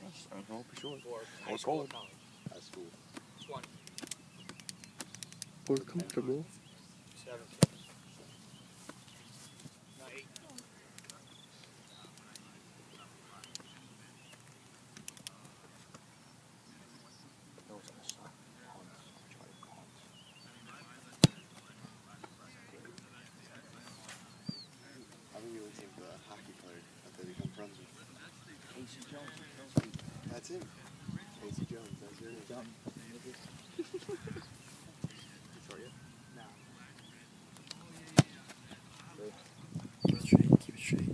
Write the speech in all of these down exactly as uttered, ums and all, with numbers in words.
I hope you're short. Or high Or school or cold. college. High school. twenty. Or comfortable. seventeen. Not eight. Those are the suck. Hunts. Try to go hunts. I think you would think the hockey player that they become friends with. Casey Jones. That's him. Casey Jones. That's your name. Jump. Short yet? No. Keep it straight, keep it straight.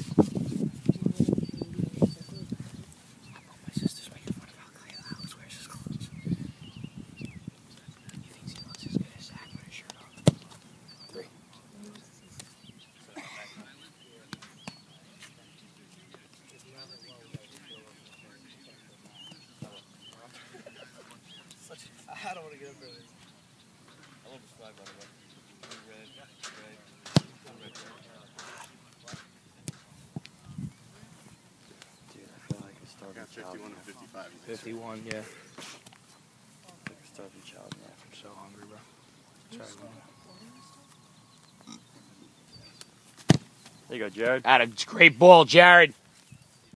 My sister's making fun of how Alex wears his clothes. He thinks he looks as good as Zach with his shirt off. Three. I don't want to get up there. I love this flag, by the way. Red, red, red, red. Dude, I feel like a starving Got child. fifty-one and fifty-five. fifty-one, yeah. Like a starving child, man. I'm so hungry, bro. Sorry, man. There you go, Jared. That a great ball, Jared.